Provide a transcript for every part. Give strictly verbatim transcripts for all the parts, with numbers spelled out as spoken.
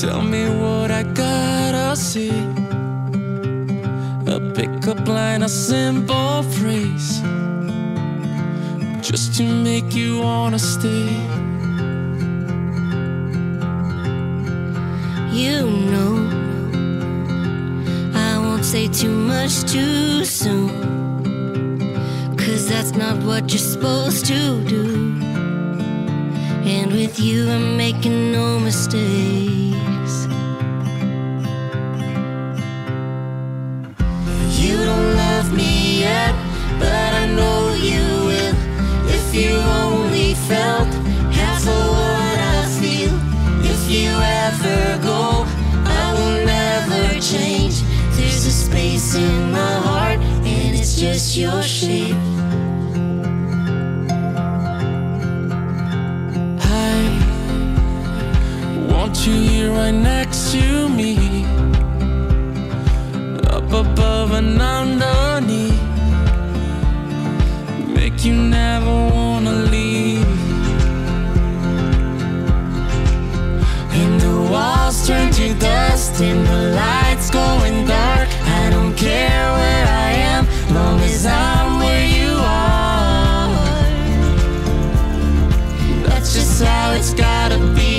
Tell me what I gotta see. A pickup line, a simple phrase, just to make you wanna stay. You know, I won't say too much too soon, 'cause that's not what you're supposed to do. And with you I'm making no mistakes. You don't love me yet, but I know you will. If you only felt half of what I feel. If you ever go, I will never change. There's a space in my heart, and it's just your shape. I want you here right next to me, up above and underneath, make you never wanna leave. And the walls turn to dust and the lights going dark. I don't care where I am, long as I'm where you are. That's just how it's gotta be.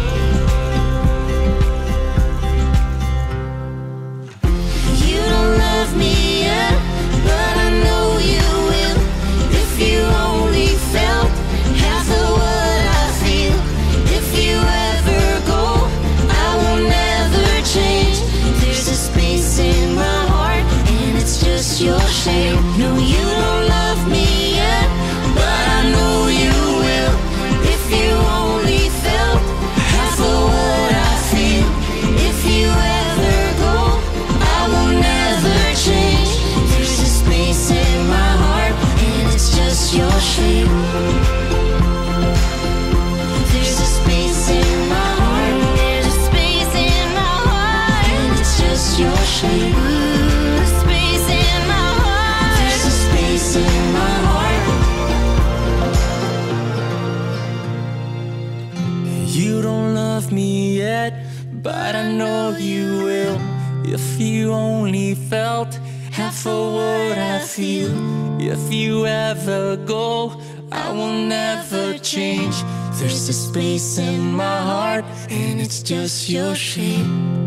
You don't love me yet, but I know you will. If you only felt half of what I feel. If you ever go, I will never change. There's a space in my heart, and it's just your shape. No, you don't love me yet, but I know you will. If you only felt half of what I feel. If you ever go, I will never change. There's a space in my heart, and it's just your shape. There's a space in my heart, there's a space in my heart, and it's just your shape. Ooh, space in my heart, there's a space in my heart. You don't love me yet, but I know you will. If you only felt half of what I feel. If you ever go, I will never change. There's a space in my heart, and it's just your shape.